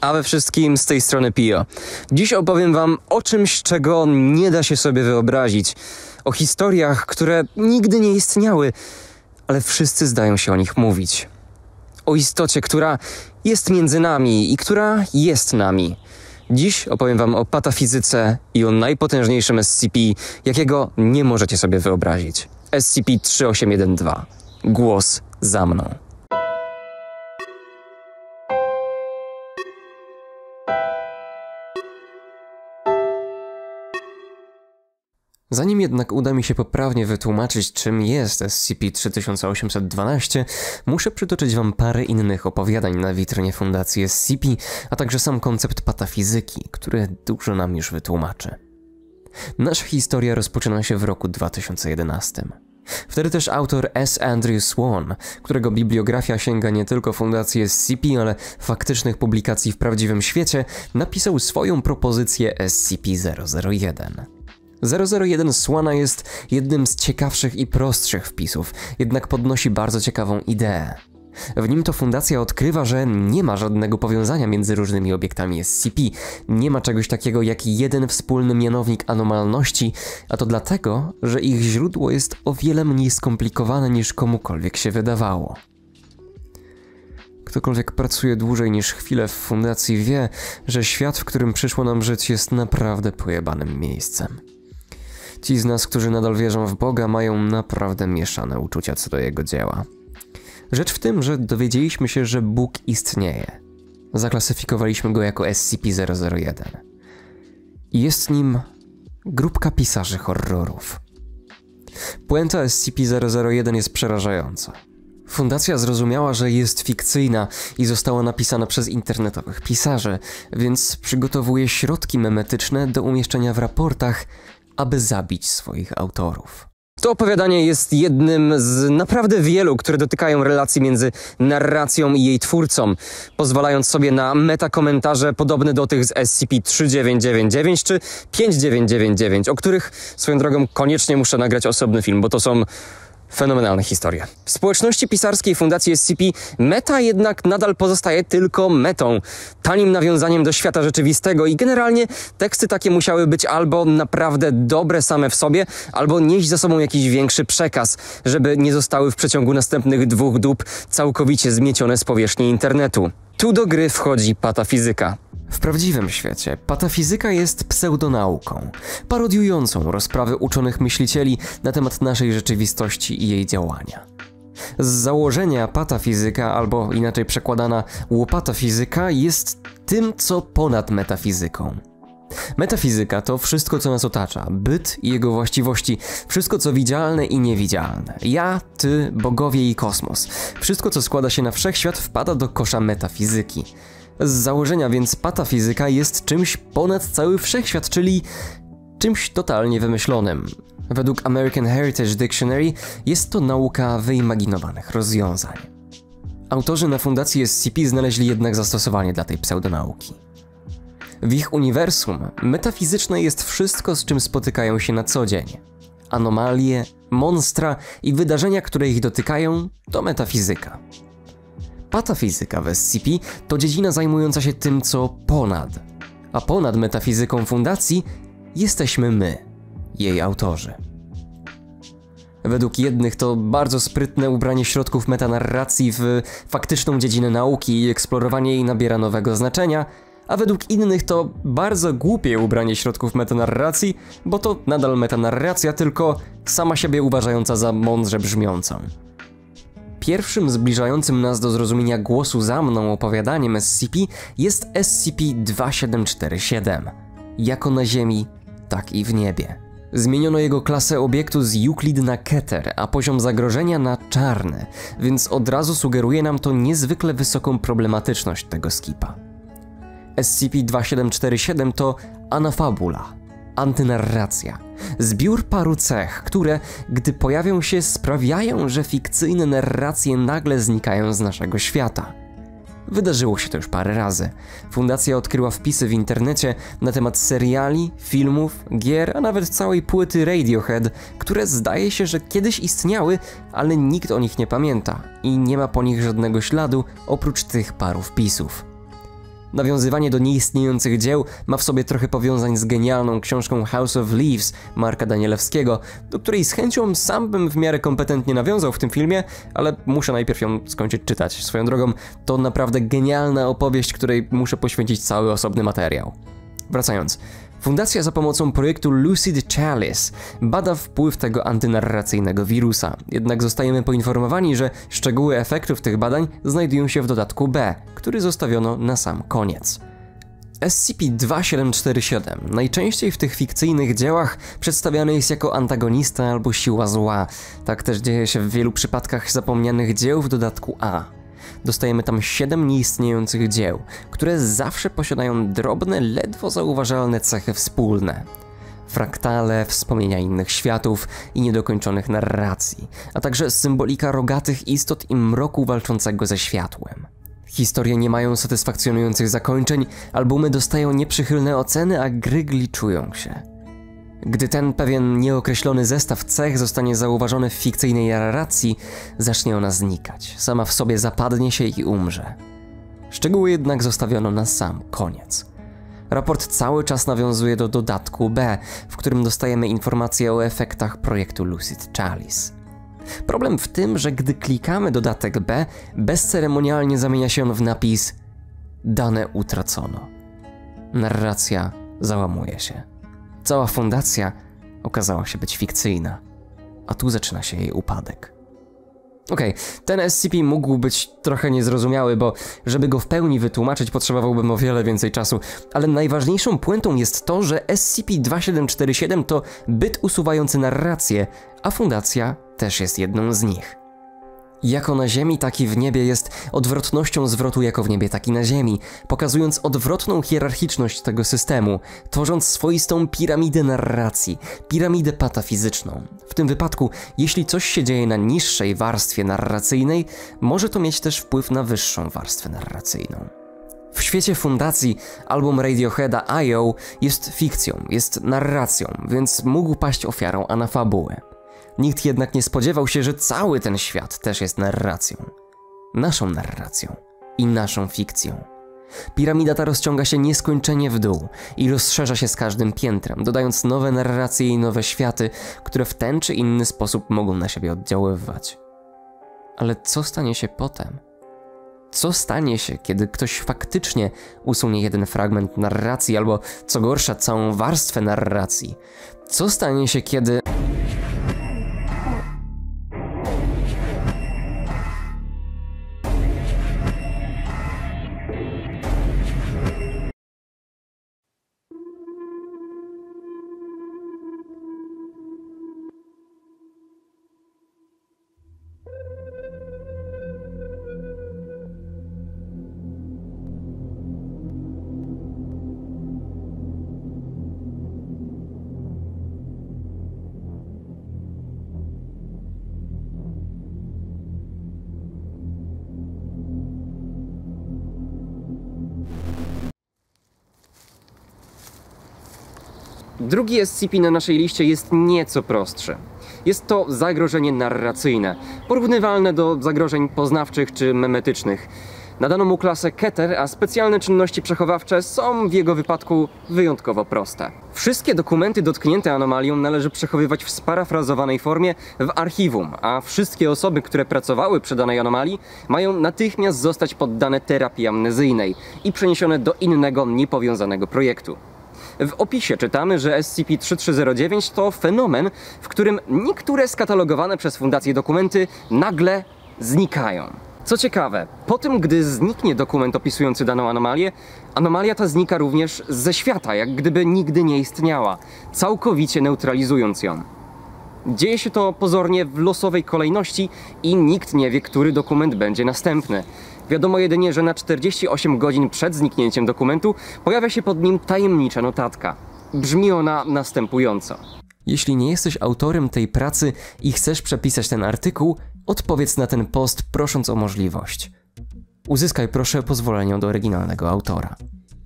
A we wszystkim z tej strony Pio. Dziś opowiem wam o czymś, czego nie da się sobie wyobrazić. O historiach, które nigdy nie istniały, ale wszyscy zdają się o nich mówić. O istocie, która jest między nami i która jest nami. Dziś opowiem wam o patafizyce i o najpotężniejszym SCP, jakiego nie możecie sobie wyobrazić. SCP-3812. Głos za mną. Zanim jednak uda mi się poprawnie wytłumaczyć, czym jest SCP-3812, muszę przytoczyć wam parę innych opowiadań na witrynie Fundacji SCP, a także sam koncept patafizyki, który dużo nam już wytłumaczy. Nasza historia rozpoczyna się w roku 2011. Wtedy też autor S. Andrew Swan, którego bibliografia sięga nie tylko Fundacji SCP, ale faktycznych publikacji w prawdziwym świecie, napisał swoją propozycję SCP-001. 001 Swana jest jednym z ciekawszych i prostszych wpisów, jednak podnosi bardzo ciekawą ideę. W nim to fundacja odkrywa, że nie ma żadnego powiązania między różnymi obiektami SCP, nie ma czegoś takiego jak jeden wspólny mianownik anomalności, a to dlatego, że ich źródło jest o wiele mniej skomplikowane niż komukolwiek się wydawało. Ktokolwiek pracuje dłużej niż chwilę w fundacji wie, że świat, w którym przyszło nam żyć, jest naprawdę pojebanym miejscem. Ci z nas, którzy nadal wierzą w Boga, mają naprawdę mieszane uczucia co do Jego dzieła. Rzecz w tym, że dowiedzieliśmy się, że Bóg istnieje. Zaklasyfikowaliśmy go jako SCP-001. I jest nim grupka pisarzy horrorów. Puenta SCP-001 jest przerażająca. Fundacja zrozumiała, że jest fikcyjna i została napisana przez internetowych pisarzy, więc przygotowuje środki memetyczne do umieszczenia w raportach, aby zabić swoich autorów. To opowiadanie jest jednym z naprawdę wielu, które dotykają relacji między narracją i jej twórcą, pozwalając sobie na metakomentarze podobne do tych z SCP-3999 czy 5999, o których swoją drogą koniecznie muszę nagrać osobny film, bo to są fenomenalne historie. W społeczności pisarskiej Fundacji SCP meta jednak nadal pozostaje tylko metą, tanim nawiązaniem do świata rzeczywistego i generalnie teksty takie musiały być albo naprawdę dobre same w sobie, albo nieść za sobą jakiś większy przekaz, żeby nie zostały w przeciągu następnych 2 dób całkowicie zmiecione z powierzchni internetu. Tu do gry wchodzi patafizyka. W prawdziwym świecie patafizyka jest pseudonauką, parodiującą rozprawy uczonych myślicieli na temat naszej rzeczywistości i jej działania. Z założenia patafizyka, albo inaczej przekładana łopatafizyka, jest tym, co ponad metafizyką. Metafizyka to wszystko, co nas otacza, byt i jego właściwości, wszystko, co widzialne i niewidzialne. Ja, ty, bogowie i kosmos. Wszystko, co składa się na wszechświat, wpada do kosza metafizyki. Z założenia więc patafizyka jest czymś ponad cały wszechświat, czyli czymś totalnie wymyślonym. Według American Heritage Dictionary jest to nauka wyimaginowanych rozwiązań. Autorzy na Fundacji SCP znaleźli jednak zastosowanie dla tej pseudonauki. W ich uniwersum metafizyczne jest wszystko, z czym spotykają się na co dzień. Anomalie, monstra i wydarzenia, które ich dotykają, to metafizyka. Patafizyka w SCP to dziedzina zajmująca się tym, co ponad. A ponad metafizyką Fundacji jesteśmy my, jej autorzy. Według jednych to bardzo sprytne ubranie środków metanarracji w faktyczną dziedzinę nauki i eksplorowanie jej nabiera nowego znaczenia, a według innych to bardzo głupie ubranie środków metanarracji, bo to nadal metanarracja, tylko sama siebie uważająca za mądrze brzmiącą. Pierwszym zbliżającym nas do zrozumienia głosu za mną opowiadaniem SCP jest SCP-2747. Jako na Ziemi, tak i w niebie. Zmieniono jego klasę obiektu z Euclid na Keter, a poziom zagrożenia na czarny, więc od razu sugeruje nam to niezwykle wysoką problematyczność tego skipa. SCP-2747 to anafabula, antynarracja, zbiór paru cech, które, gdy pojawią się, sprawiają, że fikcyjne narracje nagle znikają z naszego świata. Wydarzyło się to już parę razy. Fundacja odkryła wpisy w internecie na temat seriali, filmów, gier, a nawet całej płyty Radiohead, które zdaje się, że kiedyś istniały, ale nikt o nich nie pamięta i nie ma po nich żadnego śladu oprócz tych paru wpisów. Nawiązywanie do nieistniejących dzieł ma w sobie trochę powiązań z genialną książką House of Leaves Marka Danielewskiego, do której z chęcią sam bym w miarę kompetentnie nawiązał w tym filmie, ale muszę najpierw ją skończyć czytać. Swoją drogą, to naprawdę genialna opowieść, której muszę poświęcić cały osobny materiał. Wracając. Fundacja za pomocą projektu Lucid Chalice bada wpływ tego antynarracyjnego wirusa, jednak zostajemy poinformowani, że szczegóły efektów tych badań znajdują się w dodatku B, który zostawiono na sam koniec. SCP-2747 najczęściej w tych fikcyjnych dziełach przedstawiany jest jako antagonista albo siła zła. Tak też dzieje się w wielu przypadkach zapomnianych dzieł w dodatku A. Dostajemy tam 7 nieistniejących dzieł, które zawsze posiadają drobne, ledwo zauważalne cechy wspólne. Fraktale, wspomnienia innych światów i niedokończonych narracji, a także symbolika rogatych istot i mroku walczącego ze światłem. Historie nie mają satysfakcjonujących zakończeń, albumy dostają nieprzychylne oceny, a gry gliczują się. Gdy ten pewien nieokreślony zestaw cech zostanie zauważony w fikcyjnej narracji, zacznie ona znikać, sama w sobie zapadnie się i umrze. Szczegóły jednak zostawiono na sam koniec. Raport cały czas nawiązuje do dodatku B, w którym dostajemy informacje o efektach projektu Lucid Chalice. Problem w tym, że gdy klikamy dodatek B, bezceremonialnie zamienia się on w napis "Dane utracono". Narracja załamuje się. Cała fundacja okazała się być fikcyjna, a tu zaczyna się jej upadek. Okej, ten SCP mógł być trochę niezrozumiały, bo żeby go w pełni wytłumaczyć, potrzebowałbym o wiele więcej czasu, ale najważniejszą puentą jest to, że SCP-2747 to byt usuwający narrację, a fundacja też jest jedną z nich. Jako na Ziemi, tak i w niebie jest odwrotnością zwrotu jako w niebie, tak i na Ziemi, pokazując odwrotną hierarchiczność tego systemu, tworząc swoistą piramidę narracji, piramidę patafizyczną. W tym wypadku, jeśli coś się dzieje na niższej warstwie narracyjnej, może to mieć też wpływ na wyższą warstwę narracyjną. W świecie fundacji album Radioheada I.O. jest fikcją, jest narracją, więc mógł paść ofiarą anafabuły. Nikt jednak nie spodziewał się, że cały ten świat też jest narracją. Naszą narracją i naszą fikcją. Piramida ta rozciąga się nieskończenie w dół i rozszerza się z każdym piętrem, dodając nowe narracje i nowe światy, które w ten czy inny sposób mogą na siebie oddziaływać. Ale co stanie się potem? Co stanie się, kiedy ktoś faktycznie usunie jeden fragment narracji albo, co gorsza, całą warstwę narracji? Co stanie się, kiedy... Drugi SCP na naszej liście jest nieco prostszy. Jest to zagrożenie narracyjne, porównywalne do zagrożeń poznawczych czy memetycznych. Nadano mu klasę Keter, a specjalne czynności przechowawcze są w jego wypadku wyjątkowo proste. Wszystkie dokumenty dotknięte anomalią należy przechowywać w sparafrazowanej formie w archiwum, a wszystkie osoby, które pracowały przy danej anomalii, mają natychmiast zostać poddane terapii amnezyjnej i przeniesione do innego, niepowiązanego projektu. W opisie czytamy, że SCP-3309 to fenomen, w którym niektóre skatalogowane przez fundację dokumenty nagle znikają. Co ciekawe, po tym, gdy zniknie dokument opisujący daną anomalię, anomalia ta znika również ze świata, jak gdyby nigdy nie istniała, całkowicie neutralizując ją. Dzieje się to pozornie w losowej kolejności i nikt nie wie, który dokument będzie następny. Wiadomo jedynie, że na 48 godzin przed zniknięciem dokumentu pojawia się pod nim tajemnicza notatka. Brzmi ona następująco. Jeśli nie jesteś autorem tej pracy i chcesz przepisać ten artykuł, odpowiedz na ten post, prosząc o możliwość. Uzyskaj proszę pozwolenie od oryginalnego autora.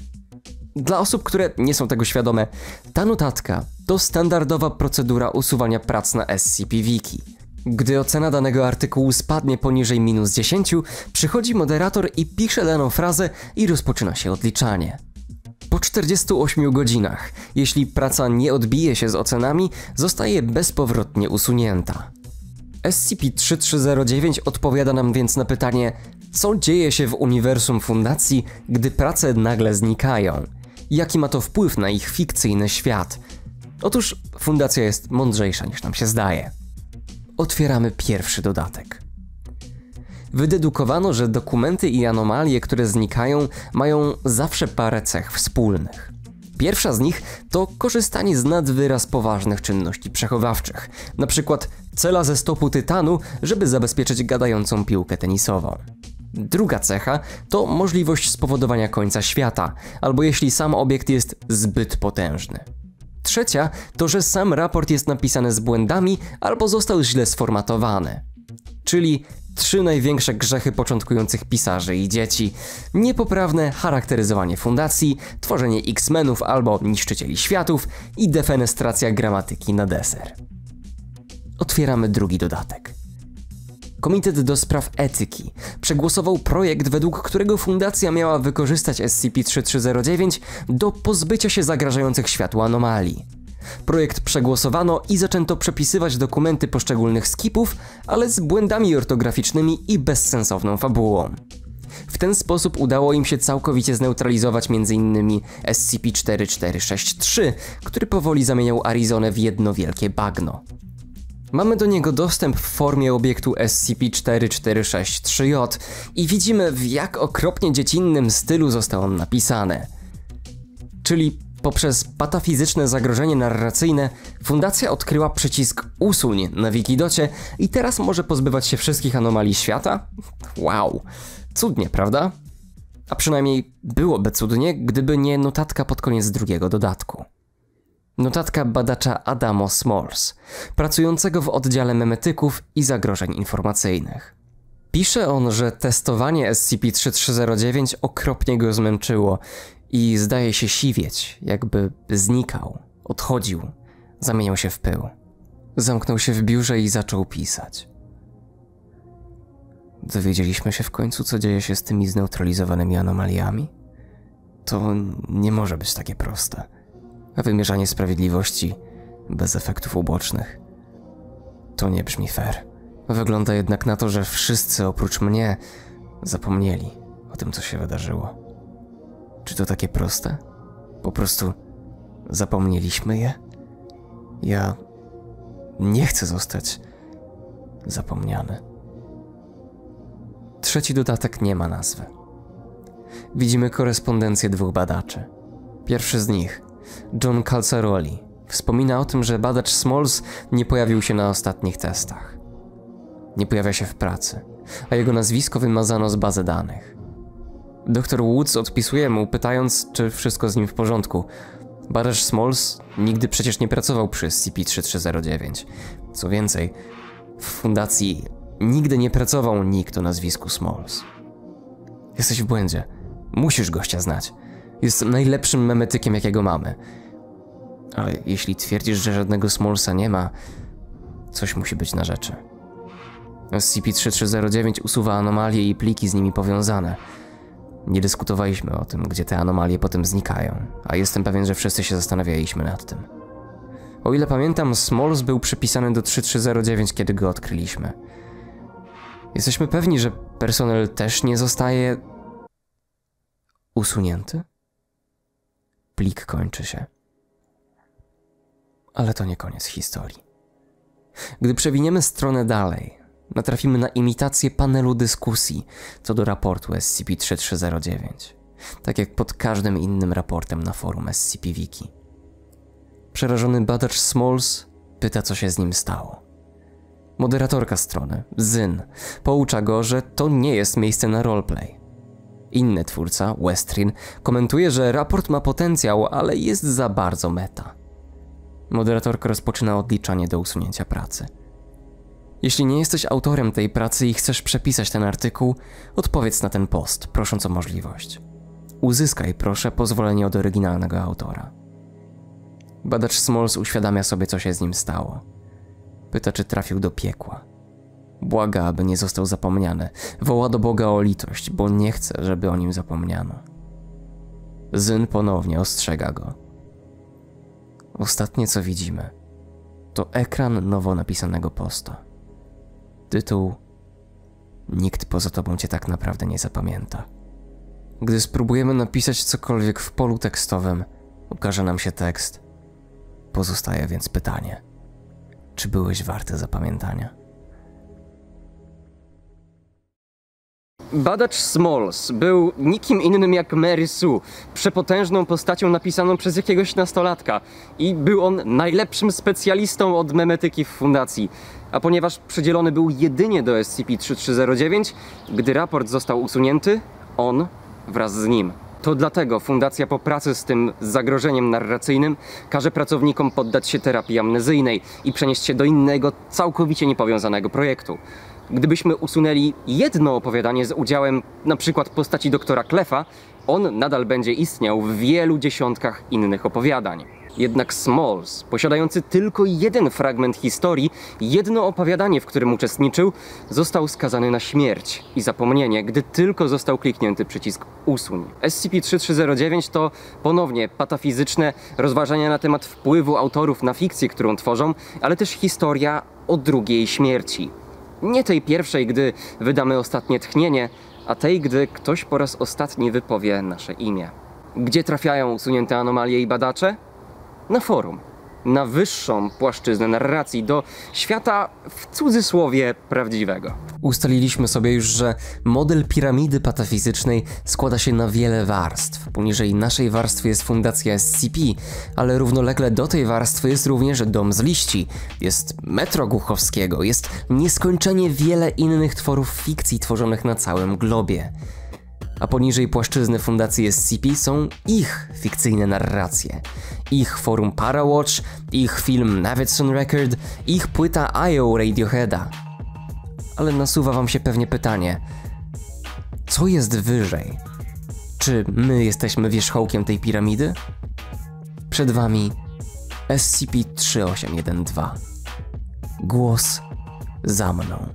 Dla osób, które nie są tego świadome, ta notatka to standardowa procedura usuwania prac na SCP-Wiki. Gdy ocena danego artykułu spadnie poniżej -10, przychodzi moderator i pisze daną frazę i rozpoczyna się odliczanie. Po 48 godzinach, jeśli praca nie odbije się z ocenami, zostaje bezpowrotnie usunięta. SCP-3309 odpowiada nam więc na pytanie, co dzieje się w uniwersum fundacji, gdy prace nagle znikają? Jaki ma to wpływ na ich fikcyjny świat? Otóż fundacja jest mądrzejsza niż nam się zdaje. Otwieramy pierwszy dodatek. Wydedukowano, że dokumenty i anomalie, które znikają, mają zawsze parę cech wspólnych. Pierwsza z nich to korzystanie z nad wyraz poważnych czynności przechowawczych, np. cela ze stopu tytanu, żeby zabezpieczyć gadającą piłkę tenisową. Druga cecha to możliwość spowodowania końca świata, albo jeśli sam obiekt jest zbyt potężny. Trzecia to, że sam raport jest napisany z błędami albo został źle sformatowany. Czyli 3 największe grzechy początkujących pisarzy i dzieci: niepoprawne charakteryzowanie fundacji, tworzenie X-Menów albo niszczycieli światów i defenestracja gramatyki na deser. Otwieramy drugi dodatek. Komitet do spraw etyki przegłosował projekt, według którego fundacja miała wykorzystać SCP-3309 do pozbycia się zagrażających światu anomalii. Projekt przegłosowano i zaczęto przepisywać dokumenty poszczególnych skipów, ale z błędami ortograficznymi i bezsensowną fabułą. W ten sposób udało im się całkowicie zneutralizować m.in. SCP-4463, który powoli zamieniał Arizonę w jedno wielkie bagno. Mamy do niego dostęp w formie obiektu SCP-4463J i widzimy, w jak okropnie dziecinnym stylu został on napisany. Czyli poprzez patafizyczne zagrożenie narracyjne fundacja odkryła przycisk usuń na Wikidocie i teraz może pozbywać się wszystkich anomalii świata? Wow, cudnie, prawda? A przynajmniej byłoby cudnie, gdyby nie notatka pod koniec drugiego dodatku. Notatka badacza Adamo Smalls, pracującego w oddziale memetyków i zagrożeń informacyjnych. Pisze on, że testowanie SCP-3309 okropnie go zmęczyło i zdaje się siwieć, jakby znikał, odchodził, zamieniał się w pył. Zamknął się w biurze i zaczął pisać. Dowiedzieliśmy się w końcu, co dzieje się z tymi zneutralizowanymi anomaliami? To nie może być takie proste. A wymierzanie sprawiedliwości bez efektów ubocznych to nie brzmi fair. Wygląda jednak na to, że wszyscy oprócz mnie zapomnieli o tym, co się wydarzyło. Czy to takie proste? Po prostu zapomnieliśmy je? Ja nie chcę zostać zapomniany. Trzeci dodatek nie ma nazwy. Widzimy korespondencję 2 badaczy. Pierwszy z nich, John Calzaroli, wspomina o tym, że badacz Smalls nie pojawił się na ostatnich testach. Nie pojawia się w pracy, a jego nazwisko wymazano z bazy danych. Dr Woods odpisuje mu, pytając, czy wszystko z nim w porządku. Badacz Smalls nigdy przecież nie pracował przy SCP-3309. Co więcej, w fundacji nigdy nie pracował nikt o nazwisku Smalls. Jesteś w błędzie. Musisz gościa znać. Jest najlepszym memetykiem, jakiego mamy. Ale jeśli twierdzisz, że żadnego Smallsa nie ma, coś musi być na rzeczy. SCP-3309 usuwa anomalie i pliki z nimi powiązane. Nie dyskutowaliśmy o tym, gdzie te anomalie potem znikają, a jestem pewien, że wszyscy się zastanawialiśmy nad tym. O ile pamiętam, Smalls był przypisany do 3309, kiedy go odkryliśmy. Jesteśmy pewni, że personel też nie zostaje usunięty? Plik kończy się. Ale to nie koniec historii. Gdy przewiniemy stronę dalej, natrafimy na imitację panelu dyskusji co do raportu SCP-3309, tak jak pod każdym innym raportem na forum SCP-Wiki. Przerażony badacz Smalls pyta, co się z nim stało. Moderatorka strony, Zyn, poucza go, że to nie jest miejsce na roleplay. Inny twórca, Westrin, komentuje, że raport ma potencjał, ale jest za bardzo meta. Moderatorka rozpoczyna odliczanie do usunięcia pracy. Jeśli nie jesteś autorem tej pracy i chcesz przepisać ten artykuł, odpowiedz na ten post, prosząc o możliwość. Uzyskaj, proszę, pozwolenie od oryginalnego autora. Badacz Smalls uświadamia sobie, co się z nim stało. Pyta, czy trafił do piekła. Błaga, aby nie został zapomniany. Woła do Boga o litość, bo nie chce, żeby o nim zapomniano. Zyn ponownie ostrzega go. Ostatnie, co widzimy, to ekran nowo napisanego posta. Tytuł: Nikt poza tobą cię tak naprawdę nie zapamięta. Gdy spróbujemy napisać cokolwiek w polu tekstowym, ukaże nam się tekst. Pozostaje więc pytanie: czy byłeś warty zapamiętania? Badacz Smalls był nikim innym jak Mary Sue, przepotężną postacią napisaną przez jakiegoś nastolatka. I był on najlepszym specjalistą od memetyki w fundacji. A ponieważ przydzielony był jedynie do SCP-3309, gdy raport został usunięty, on wraz z nim. To dlatego fundacja po pracy z tym zagrożeniem narracyjnym każe pracownikom poddać się terapii amnezyjnej i przenieść się do innego, całkowicie niepowiązanego projektu. Gdybyśmy usunęli jedno opowiadanie z udziałem np. postaci doktora Cleffa, on nadal będzie istniał w wielu dziesiątkach innych opowiadań. Jednak Smalls, posiadający tylko jeden fragment historii, jedno opowiadanie, w którym uczestniczył, został skazany na śmierć i zapomnienie, gdy tylko został kliknięty przycisk usuń. SCP-3309 to ponownie patafizyczne rozważania na temat wpływu autorów na fikcję, którą tworzą, ale też historia o drugiej śmierci. Nie tej pierwszej, gdy wydamy ostatnie tchnienie, a tej, gdy ktoś po raz ostatni wypowie nasze imię. Gdzie trafiają usunięte anomalie i badacze? Na forum. Na wyższą płaszczyznę narracji, do świata w cudzysłowie prawdziwego. Ustaliliśmy sobie już, że model piramidy patafizycznej składa się na wiele warstw. Poniżej naszej warstwy jest fundacja SCP, ale równolegle do tej warstwy jest również Dom z liści, jest Metro Głuchowskiego, jest nieskończenie wiele innych tworów fikcji tworzonych na całym globie. A poniżej płaszczyzny fundacji SCP są ich fikcyjne narracje. Ich forum Parawatch, ich film Navidson Record, ich płyta I.O. Radioheada. Ale nasuwa wam się pewnie pytanie: co jest wyżej? Czy my jesteśmy wierzchołkiem tej piramidy? Przed wami SCP-3812. Głos za mną.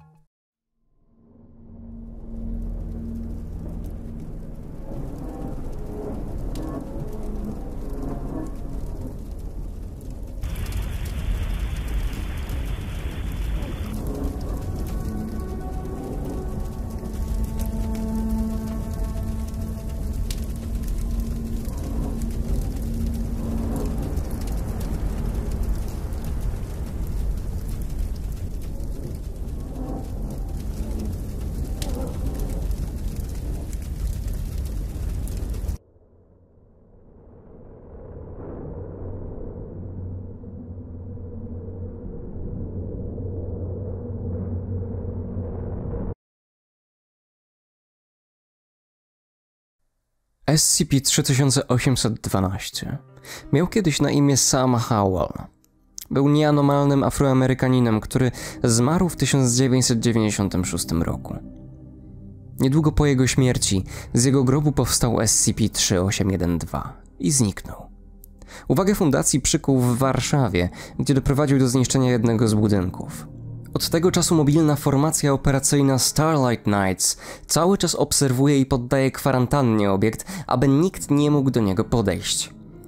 SCP-3812 miał kiedyś na imię Sam Howell. Był nieanormalnym Afroamerykaninem, który zmarł w 1996 roku. Niedługo po jego śmierci z jego grobu powstał SCP-3812 i zniknął. Uwagę fundacji przykuł w Warszawie, gdzie doprowadził do zniszczenia jednego z budynków. Od tego czasu mobilna formacja operacyjna Starlight Knights cały czas obserwuje i poddaje kwarantannie obiekt, aby nikt nie mógł do niego podejść.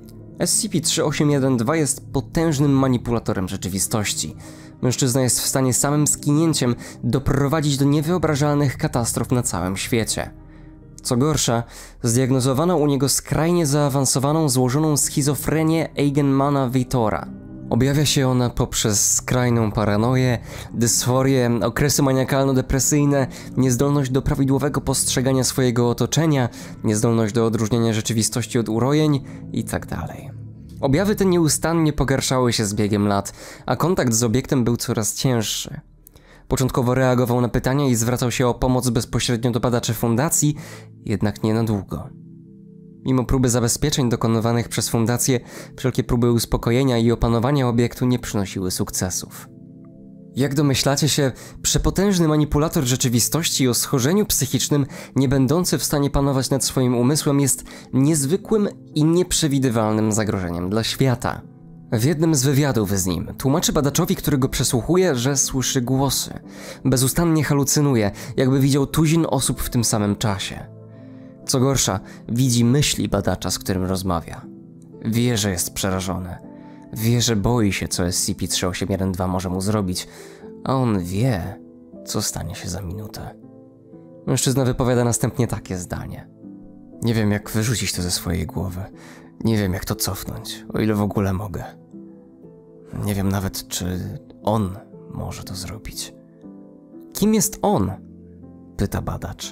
SCP-3812 jest potężnym manipulatorem rzeczywistości. Mężczyzna jest w stanie samym skinięciem doprowadzić do niewyobrażalnych katastrof na całym świecie. Co gorsza, zdiagnozowano u niego skrajnie zaawansowaną, złożoną schizofrenię Eigenmana-Vitora. Objawia się ona poprzez skrajną paranoję, dysforię, okresy maniakalno-depresyjne, niezdolność do prawidłowego postrzegania swojego otoczenia, niezdolność do odróżnienia rzeczywistości od urojeń itd. Objawy te nieustannie pogarszały się z biegiem lat, a kontakt z obiektem był coraz cięższy. Początkowo reagował na pytania i zwracał się o pomoc bezpośrednio do badaczy fundacji, jednak nie na długo. Mimo próby zabezpieczeń dokonywanych przez fundację, wszelkie próby uspokojenia i opanowania obiektu nie przynosiły sukcesów. Jak domyślacie się, przepotężny manipulator rzeczywistości o schorzeniu psychicznym, nie będący w stanie panować nad swoim umysłem, jest niezwykłym i nieprzewidywalnym zagrożeniem dla świata. W jednym z wywiadów z nim tłumaczy badaczowi, który go przesłuchuje, że słyszy głosy. Bezustannie halucynuje, jakby widział tuzin osób w tym samym czasie. Co gorsza, widzi myśli badacza, z którym rozmawia. Wie, że jest przerażony. Wie, że boi się, co SCP-3812 może mu zrobić, a on wie, co stanie się za minutę. Mężczyzna wypowiada następnie takie zdanie. Nie wiem, jak wyrzucić to ze swojej głowy. Nie wiem, jak to cofnąć, o ile w ogóle mogę. Nie wiem nawet, czy on może to zrobić. Kim jest on? Pyta badacz.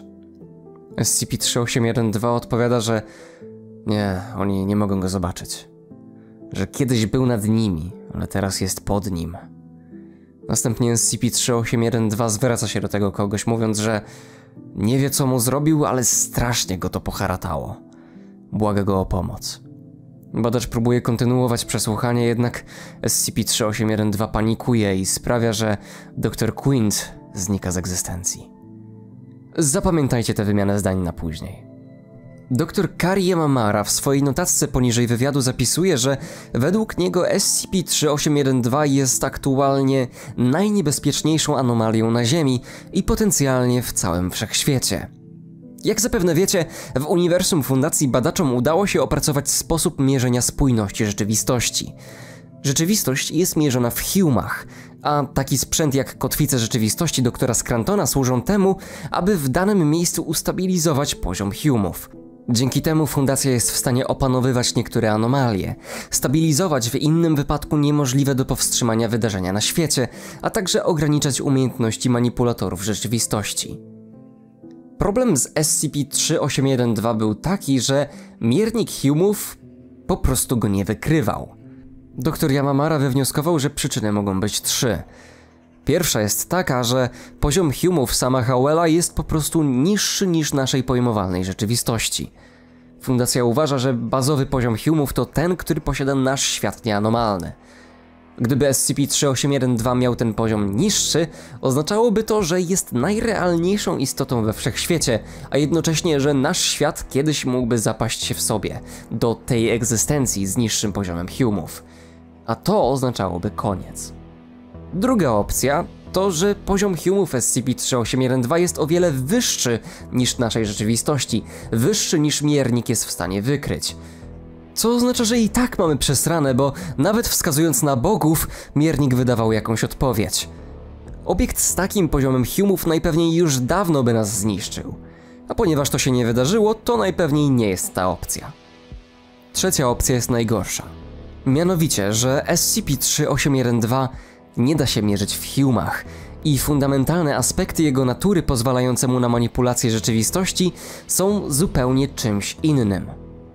SCP-3812 odpowiada, że nie, oni nie mogą go zobaczyć. Że kiedyś był nad nimi, ale teraz jest pod nim. Następnie SCP-3812 zwraca się do tego kogoś, mówiąc, że nie wie, co mu zrobił, ale strasznie go to poharatało. Błaga go o pomoc. Badacz próbuje kontynuować przesłuchanie, jednak SCP-3812 panikuje i sprawia, że dr Quint znika z egzystencji. Zapamiętajcie tę wymianę zdań na później. Dr Kari Yamamara w swojej notatce poniżej wywiadu zapisuje, że według niego SCP-3812 jest aktualnie najniebezpieczniejszą anomalią na Ziemi i potencjalnie w całym wszechświecie. Jak zapewne wiecie, w uniwersum Fundacji badaczom udało się opracować sposób mierzenia spójności rzeczywistości. Rzeczywistość jest mierzona w Hume'ach, a taki sprzęt jak kotwice rzeczywistości doktora Scrantona służą temu, aby w danym miejscu ustabilizować poziom Hume'ów. Dzięki temu Fundacja jest w stanie opanowywać niektóre anomalie, stabilizować w innym wypadku niemożliwe do powstrzymania wydarzenia na świecie, a także ograniczać umiejętności manipulatorów rzeczywistości. Problem z SCP-3812 był taki, że miernik Hume'ów po prostu go nie wykrywał. Dr Yamamara wywnioskował, że przyczyny mogą być 3. Pierwsza jest taka, że poziom Hume'ów sama Howella jest po prostu niższy niż naszej pojmowalnej rzeczywistości. Fundacja uważa, że bazowy poziom Hume'ów to ten, który posiada nasz świat nieanomalny. Gdyby SCP-3812 miał ten poziom niższy, oznaczałoby to, że jest najrealniejszą istotą we wszechświecie, a jednocześnie, że nasz świat kiedyś mógłby zapaść się w sobie, do tej egzystencji z niższym poziomem Hume'ów. A to oznaczałoby koniec. Druga opcja to, że poziom Hume'ów SCP-3812 jest o wiele wyższy niż naszej rzeczywistości, wyższy niż miernik jest w stanie wykryć. Co oznacza, że i tak mamy przesrane, bo nawet wskazując na bogów, miernik wydawał jakąś odpowiedź. Obiekt z takim poziomem Hume'ów najpewniej już dawno by nas zniszczył. A ponieważ to się nie wydarzyło, to najpewniej nie jest ta opcja. Trzecia opcja jest najgorsza. Mianowicie, że SCP-3812 nie da się mierzyć w Hume'ach i fundamentalne aspekty jego natury pozwalające mu na manipulację rzeczywistości są zupełnie czymś innym.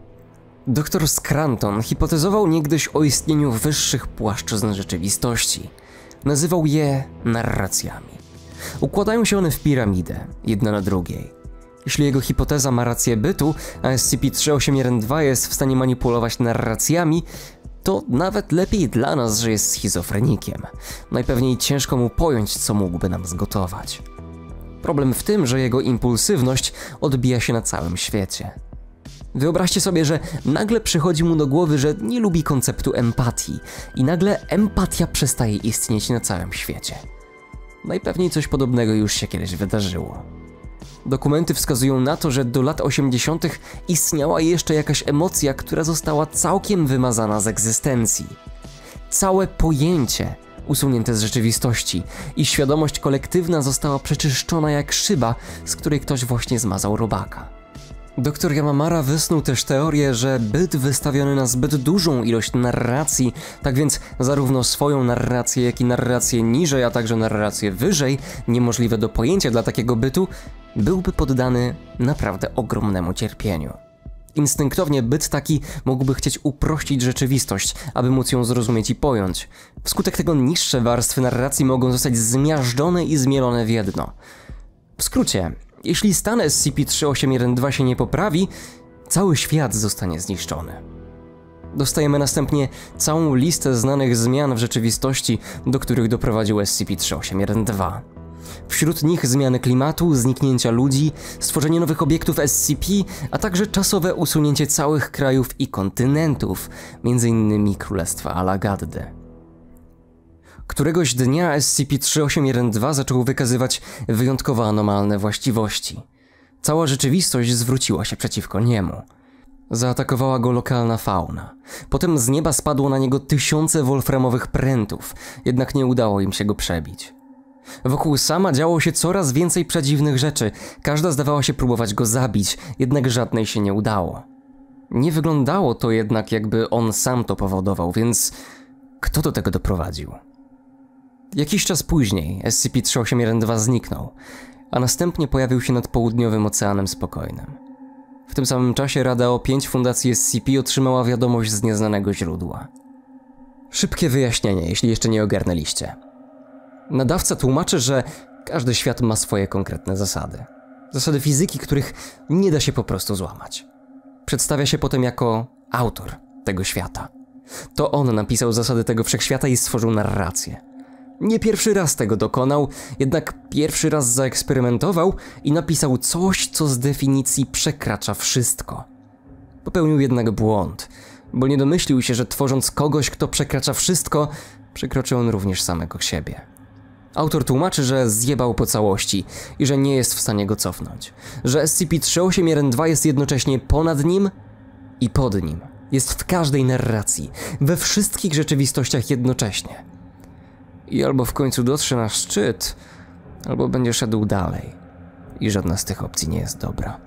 Dr Scranton hipotezował niegdyś o istnieniu wyższych płaszczyzn rzeczywistości. Nazywał je narracjami. Układają się one w piramidę, jedna na drugiej. Jeśli jego hipoteza ma rację bytu, a SCP-3812 jest w stanie manipulować narracjami, to nawet lepiej dla nas, że jest schizofrenikiem. Najpewniej ciężko mu pojąć, co mógłby nam zgotować. Problem w tym, że jego impulsywność odbija się na całym świecie. Wyobraźcie sobie, że nagle przychodzi mu do głowy, że nie lubi konceptu empatii i nagle empatia przestaje istnieć na całym świecie. Najpewniej coś podobnego już się kiedyś wydarzyło. Dokumenty wskazują na to, że do lat 80. istniała jeszcze jakaś emocja, która została całkiem wymazana z egzystencji. Całe pojęcie usunięte z rzeczywistości i świadomość kolektywna została przeczyszczona jak szyba, z której ktoś właśnie zmazał robaka. Dr Yamamara wysnuł też teorię, że byt wystawiony na zbyt dużą ilość narracji, tak więc zarówno swoją narrację, jak i narrację niżej, a także narrację wyżej, niemożliwe do pojęcia dla takiego bytu, byłby poddany naprawdę ogromnemu cierpieniu. Instynktownie byt taki mógłby chcieć uprościć rzeczywistość, aby móc ją zrozumieć i pojąć. Wskutek tego niższe warstwy narracji mogą zostać zmiażdżone i zmielone w jedno. W skrócie, jeśli stan SCP-3812 się nie poprawi, cały świat zostanie zniszczony. Dostajemy następnie całą listę znanych zmian w rzeczywistości, do których doprowadził SCP-3812. Wśród nich zmiany klimatu, zniknięcia ludzi, stworzenie nowych obiektów SCP, a także czasowe usunięcie całych krajów i kontynentów, m.in. Królestwa Alagaddy. Któregoś dnia SCP-3812 zaczął wykazywać wyjątkowo anomalne właściwości. Cała rzeczywistość zwróciła się przeciwko niemu. Zaatakowała go lokalna fauna. Potem z nieba spadło na niego tysiące wolframowych prętów, jednak nie udało im się go przebić. Wokół sama działo się coraz więcej przedziwnych rzeczy, każda zdawała się próbować go zabić, jednak żadnej się nie udało. Nie wyglądało to jednak, jakby on sam to powodował, więc kto do tego doprowadził? Jakiś czas później SCP-3812 zniknął, a następnie pojawił się nad południowym Oceanem Spokojnym. W tym samym czasie Rada O5 Fundacji SCP otrzymała wiadomość z nieznanego źródła. Szybkie wyjaśnienie, jeśli jeszcze nie ogarnęliście. Nadawca tłumaczy, że każdy świat ma swoje konkretne zasady. Zasady fizyki, których nie da się po prostu złamać. Przedstawia się potem jako autor tego świata. To on napisał zasady tego wszechświata i stworzył narrację. Nie pierwszy raz tego dokonał, jednak pierwszy raz zaeksperymentował i napisał coś, co z definicji przekracza wszystko. Popełnił jednak błąd, bo nie domyślił się, że tworząc kogoś, kto przekracza wszystko, przekroczy on również samego siebie. Autor tłumaczy, że zjebał po całości i że nie jest w stanie go cofnąć. Że SCP-3812 jest jednocześnie ponad nim i pod nim. Jest w każdej narracji, we wszystkich rzeczywistościach jednocześnie. I albo w końcu dotrze na szczyt, albo będzie szedł dalej. I żadna z tych opcji nie jest dobra.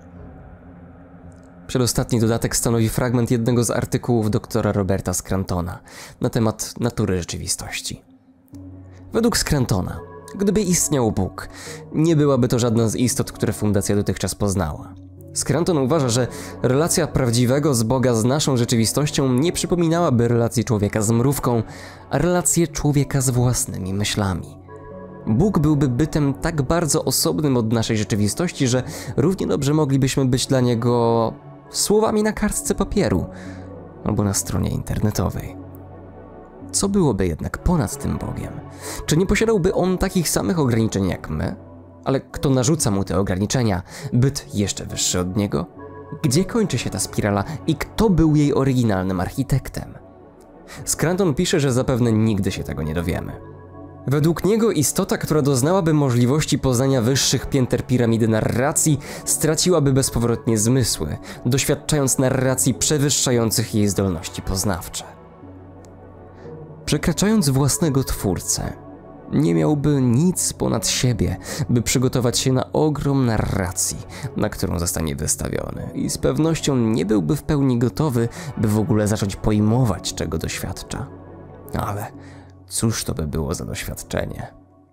Przedostatni dodatek stanowi fragment jednego z artykułów doktora Roberta Scrantona na temat natury rzeczywistości. Według Scrantona, gdyby istniał Bóg, nie byłaby to żadna z istot, które Fundacja dotychczas poznała. Scranton uważa, że relacja prawdziwego z Boga z naszą rzeczywistością nie przypominałaby relacji człowieka z mrówką, a relację człowieka z własnymi myślami. Bóg byłby bytem tak bardzo osobnym od naszej rzeczywistości, że równie dobrze moglibyśmy być dla niego słowami na kartce papieru albo na stronie internetowej. Co byłoby jednak ponad tym Bogiem? Czy nie posiadałby on takich samych ograniczeń jak my? Ale kto narzuca mu te ograniczenia? Byt jeszcze wyższy od niego? Gdzie kończy się ta spirala i kto był jej oryginalnym architektem? Scranton pisze, że zapewne nigdy się tego nie dowiemy. Według niego istota, która doznałaby możliwości poznania wyższych pięter piramidy narracji, straciłaby bezpowrotnie zmysły, doświadczając narracji przewyższających jej zdolności poznawcze. Przekraczając własnego twórcę, nie miałby nic ponad siebie, by przygotować się na ogrom narracji, na którą zostanie wystawiony i z pewnością nie byłby w pełni gotowy, by w ogóle zacząć pojmować, czego doświadcza. Ale cóż to by było za doświadczenie?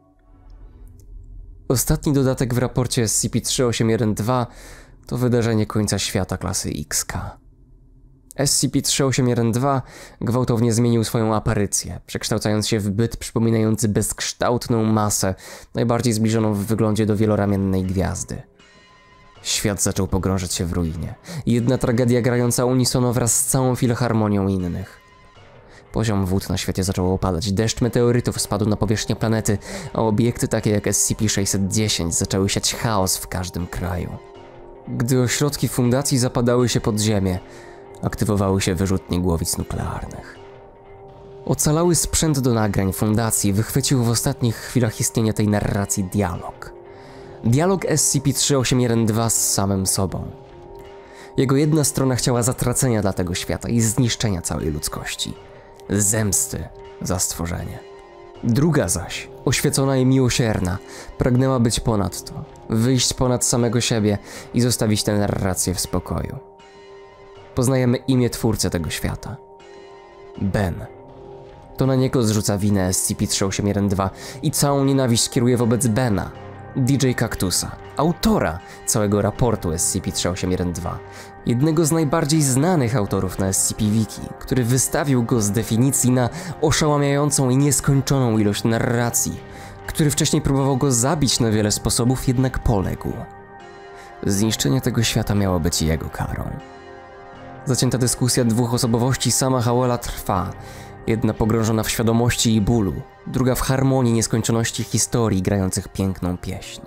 Ostatni dodatek w raporcie SCP-3812 to wydarzenie końca świata klasy XK. SCP-3812 gwałtownie zmienił swoją aparycję, przekształcając się w byt przypominający bezkształtną masę, najbardziej zbliżoną w wyglądzie do wieloramiennej gwiazdy. Świat zaczął pogrążać się w ruinie. Jedna tragedia grająca unisono wraz z całą filharmonią innych. Poziom wód na świecie zaczął opadać, deszcz meteorytów spadł na powierzchnię planety, a obiekty takie jak SCP-610 zaczęły siać chaos w każdym kraju. Gdy ośrodki fundacji zapadały się pod ziemię, aktywowały się wyrzutnie głowic nuklearnych. Ocalały sprzęt do nagrań fundacji wychwycił w ostatnich chwilach istnienia tej narracji dialog. Dialog SCP-3812 z samym sobą. Jego jedna strona chciała zatracenia dla tego świata i zniszczenia całej ludzkości. Zemsty za stworzenie. Druga zaś, oświecona i miłosierna, pragnęła być ponad to, wyjść ponad samego siebie i zostawić tę narrację w spokoju. Poznajemy imię twórcy tego świata. Ben. To na niego zrzuca winę SCP-3812 i całą nienawiść kieruje wobec Bena, DJ Cactusa, autora całego raportu SCP-3812, jednego z najbardziej znanych autorów na SCP-Wiki, który wystawił go z definicji na oszałamiającą i nieskończoną ilość narracji, który wcześniej próbował go zabić na wiele sposobów, jednak poległ. Zniszczenie tego świata miało być jego karą. Zacięta dyskusja dwóch osobowości sama Howella trwa, Jedna pogrążona w świadomości i bólu, druga w harmonii nieskończoności historii grających piękną pieśń.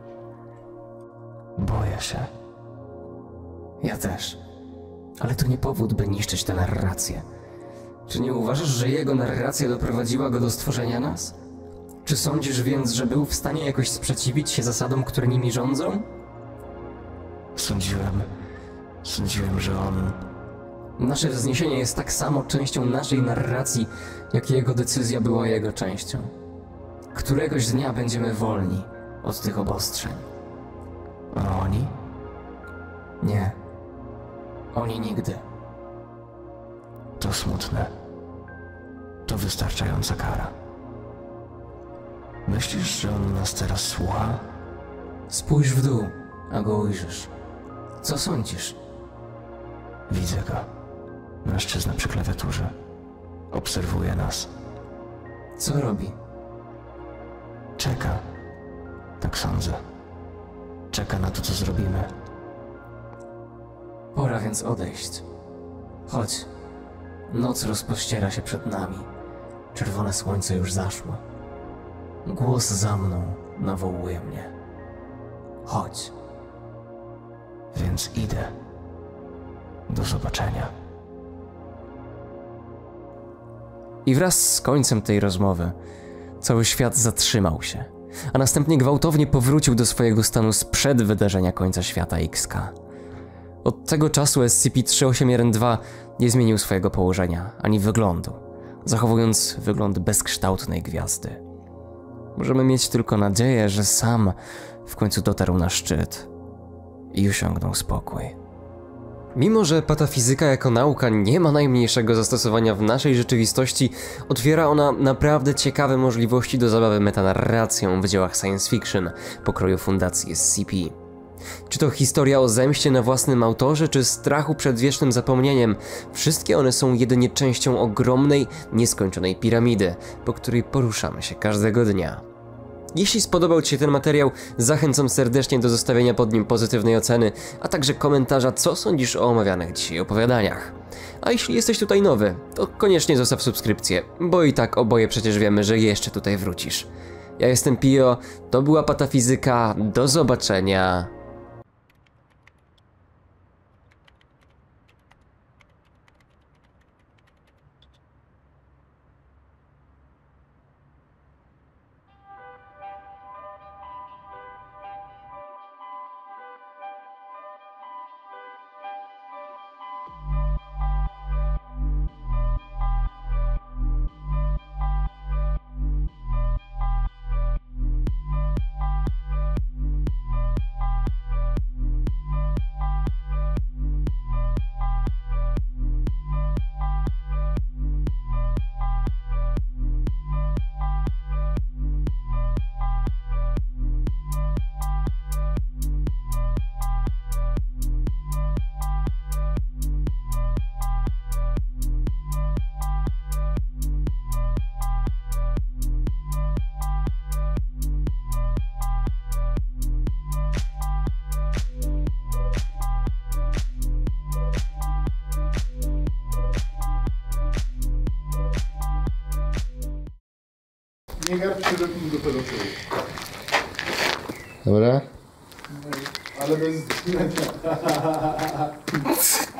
Boję się. Ja też. Ale to nie powód, by niszczyć tę narrację. Czy nie uważasz, że jego narracja doprowadziła go do stworzenia nas? Czy sądzisz więc, że był w stanie jakoś sprzeciwić się zasadom, które nimi rządzą? Sądziłem, że on... Nasze wzniesienie jest tak samo częścią naszej narracji, jak jego decyzja była jego częścią. Któregoś dnia będziemy wolni od tych obostrzeń. A oni? Nie. Oni nigdy. To smutne. To wystarczająca kara. Myślisz, że on nas teraz słucha? Spójrz w dół, a go ujrzysz. Co sądzisz? Widzę go. Mężczyzna przy klawiaturze. Obserwuje nas. Co robi? Czeka. Tak sądzę. Czeka na to, co zrobimy. Pora więc odejść. Chodź. Noc rozpościera się przed nami. Czerwone słońce już zaszło. Głos za mną nawołuje mnie. Chodź. Więc idę. Do zobaczenia. I wraz z końcem tej rozmowy cały świat zatrzymał się, a następnie gwałtownie powrócił do swojego stanu sprzed wydarzenia końca świata XK. Od tego czasu SCP-3812 nie zmienił swojego położenia ani wyglądu, zachowując wygląd bezkształtnej gwiazdy. Możemy mieć tylko nadzieję, że sam w końcu dotarł na szczyt i osiągnął spokój. Mimo że patafizyka jako nauka nie ma najmniejszego zastosowania w naszej rzeczywistości, otwiera ona naprawdę ciekawe możliwości do zabawy metanarracją w dziełach science fiction pokroju Fundacji SCP. Czy to historia o zemście na własnym autorze, czy strachu przed wiecznym zapomnieniem, wszystkie one są jedynie częścią ogromnej, nieskończonej piramidy, po której poruszamy się każdego dnia. Jeśli spodobał Ci się ten materiał, zachęcam serdecznie do zostawienia pod nim pozytywnej oceny, a także komentarza, co sądzisz o omawianych dzisiaj opowiadaniach. A jeśli jesteś tutaj nowy, to koniecznie zostaw subskrypcję, bo i tak oboje przecież wiemy, że jeszcze tutaj wrócisz. Ja jestem Pio, to była Patafizyka, do zobaczenia. Nie garb się do pedofilów. Dobra? Ale bez...